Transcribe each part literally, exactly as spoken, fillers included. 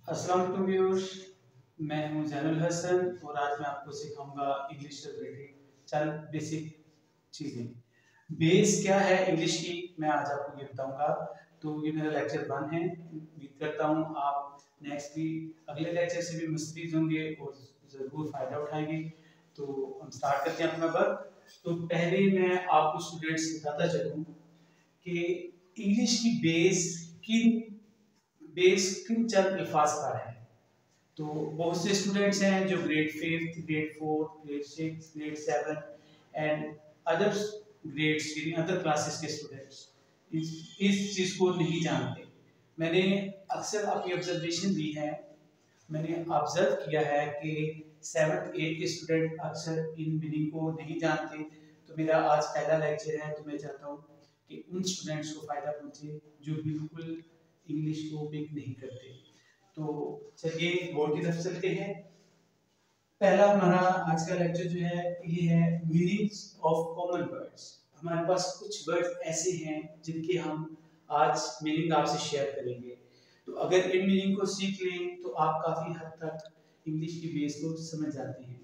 अस्सलाम वालेकुम व्यूअर्स, मैं हूं जैनुल हसन और आज मैं आपको सिखाऊंगा इंग्लिश से रिलेटेड चंद बेसिक चीज़ें। बेस क्या है इंग्लिश की, मैं आज आपको ये बताऊंगा। तो ये मेरा लेक्चर वन है। उम्मीद करता हूं आप नेक्स्ट भी अगले लेक्चर से भी मुस्तफीद होंगे और ज़रूर फ़ायदा उठाएंगे। तो हम स्टार्ट करते हैं अपना वर्क। तो पहले मैं आपको स्टूडेंट्स बताता चलूँ कि इंग्लिश की बेस किन बेस किन चंद अल्फाज पर है। तो बहुत से स्टूडेंट्स हैं जो grade fifth, grade fourth, grade six, grade seven and other grades यानी अदर क्लासेस के स्टूडेंट्स इस इस चीज़ को नहीं जानते। मैंने अक्सर अपनी ऑब्जर्वेशन दी है, मैंने ऑब्जर्व किया है कि सेवन्थ एट के स्टूडेंट अक्सर इन मीनिंग को नहीं जानते। तो मेरा आज पहला लेक्चर है, तो मैं चाहता हूँ कि उन स्टूडेंट्स को फ़ायदा पहुँचे जो बिल्कुल इंग्लिश को पिक नहीं करते। तो चलिए बोर्ड की तरफ चलते हैं। पहला हमारा आज का लेक्चर जो है ये है मीनिंग्स ऑफ कॉमन वर्ड्स। हमारे पास कुछ वर्ड्स ऐसे हैं जिनके हम आज मीनिंग आपसे शेयर करेंगे। तो अगर इन मीनिंग को सीख लें तो आप काफी हद तक इंग्लिश की बेस को समझ जाते हैं।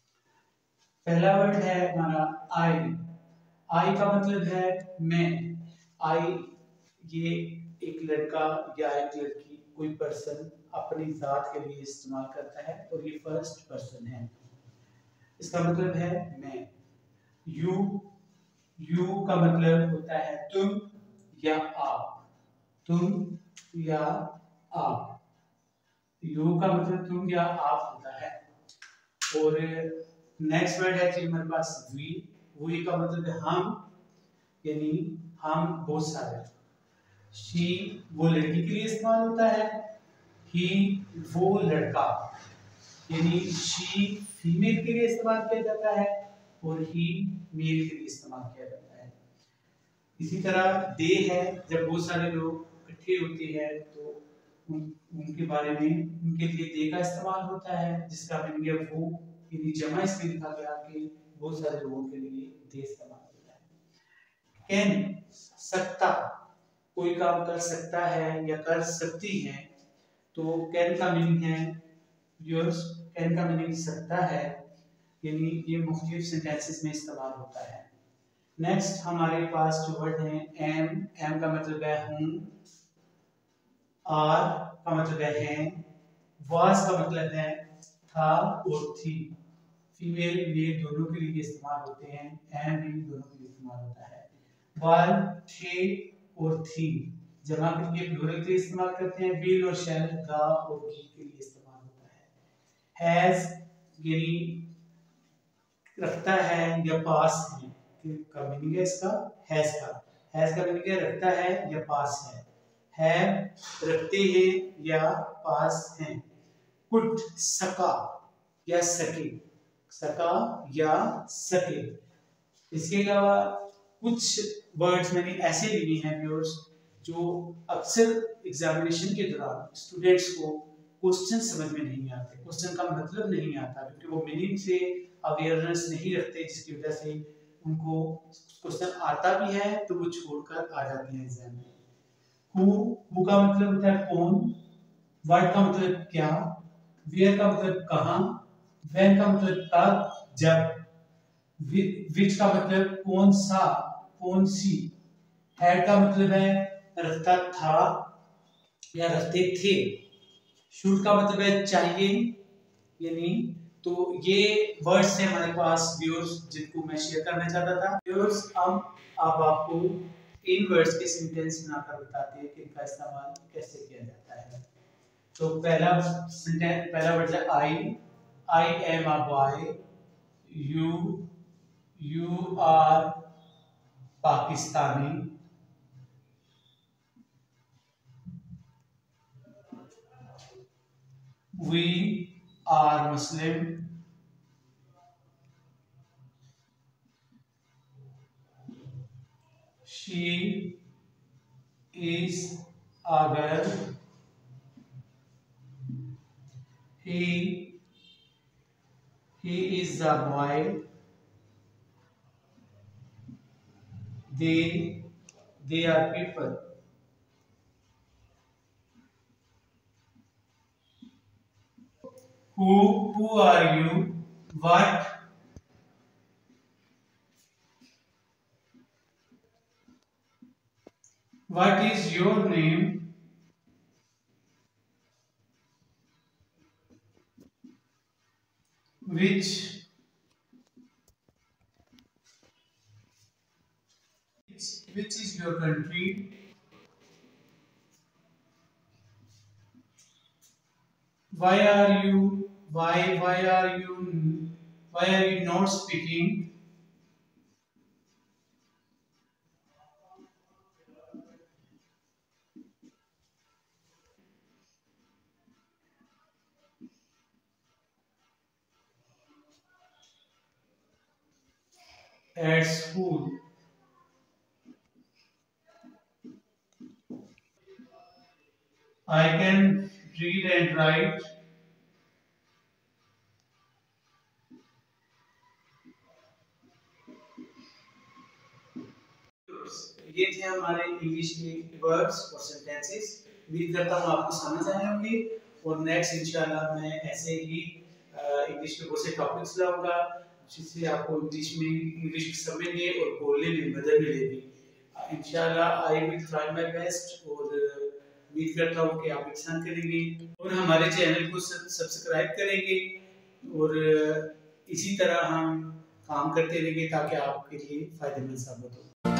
पहला वर्ड है हमारा आई। आई का मतलब है मैं। आई ये एक लड़का या एक लड़की, कोई पर्सन अपनी जात के लिए इस्तेमाल करता है और ये फर्स्ट पर्सन है। इसका मतलब है मैं। यू यू का मतलब होता है तुम या आप। तुम या आप। यू का मतलब तुम या आप होता है। और नेक्स्ट वर्ड है जी हमारे पास वी। वी का मतलब है हम, यानी हम बहुत सारे। शी वो लड़की के लिए इस्तेमाल होता है। ही वो लड़का, यानी शी फीमेल के लिए इस्तेमाल किया जाता है और ही मेल के लिए इस्तेमाल किया जाता है। इसी तरह दे है, जब बहुत सारे लोग इकट्ठे होते हैं तो उन, उनके बारे में उनके लिए दे का इस्तेमाल होता है, जिसका मीनिंग है वो, यानी जमा इसमें लिखा गया कि बहुत सारे लोगों के लिए दे इस्तेमाल होता है। कैन सकता, कोई काम कर सकता है या कर सकती है, तो कैन का मीनिंग है योर्स। कैन का मीनिंग सकता है, यानी ये मुख्तलिफ सेंटेंसेस में इस्तेमाल होता है। नेक्स्ट हमारे पास जो वर्ड है एम। एम का मतलब है हूं। आर का मतलब है हैं। वाज का मतलब है था और थी। फीमेल मेल दोनों के लिए इस्तेमाल होते हैं। एम भी दोनों के लिए इस्तेमाल होता है। वर थे और थी जमा के लिए प्लूरल के लिए इस्तेमाल करते हैं। विल और शैल गा और गी के लिए इस्तेमाल होता है। हैज यानी रखता है या पास है, का मीनिंग है इसका हैज का। हैज का मीनिंग है रखता है या पास है। है रखते हैं या पास हैं। कुट सका या सके। सका या सके। इसके अलावा कुछ वर्ड्स मैंने ऐसे लिए हैं व्यूअर्स जो अक्सर एग्जामिनेशन के दौरान स्टूडेंट्स को क्वेश्चन समझ में नहीं आते, क्वेश्चन का मतलब नहीं आता, क्योंकि वो मीनिंग से अवेयरनेस नहीं रखते, जिसकी वजह से उनको क्वेश्चन आता भी है तो वो छोड़कर आ जाते हैं एग्जाम में। हु हु का मतलब होता है कौन। व्हाट का मतलब क्या। वेयर का मतलब कहां। व्हेन का मतलब कब, जब। विच का मतलब कौन सा, कौन सी। हैड का मतलब है रखता था या रखते थे। शुड का मतलब है चाहिए, यानी। तो ये वर्ड्स हैं हमारे पास व्यूअर्स जिनको मैं शेयर करना चाहता था व्यूअर्स। अब अब आपको इन वर्ड्स के सेंटेंस बनाकर बताते हैं कि इनका इस्तेमाल कैसे किया जाता है। तो पहला सेंटेंस, पहला वर्ड है I. I am a boy. You you are Pakistani. We are Muslim. She is a girl. He he is a boy. They they are people. who who are you, what what is your name, which which is your country, why are you why why are you why are you not speaking at school. I can read and write. ये थे हमारे English के words और sentences. उम्मीद करता हूँ आपको समझ आए होंगे और नेक्स्ट इंशाल्लाह मैं ऐसे ही इंग्लिश के बहुत से टॉपिक्स लाऊंगा जिससे आपको इंग्लिश में इंग्लिश समझने और बोलने में मदद मिलेगी। इंशाल्लाह I will try my best और उम्मीद करता हूँ कि आप पसंद करेंगे और हमारे चैनल को सब्सक्राइब करेंगे और इसी तरह हम काम करते रहेंगे ताकि आपके लिए फायदेमंद साबित हो।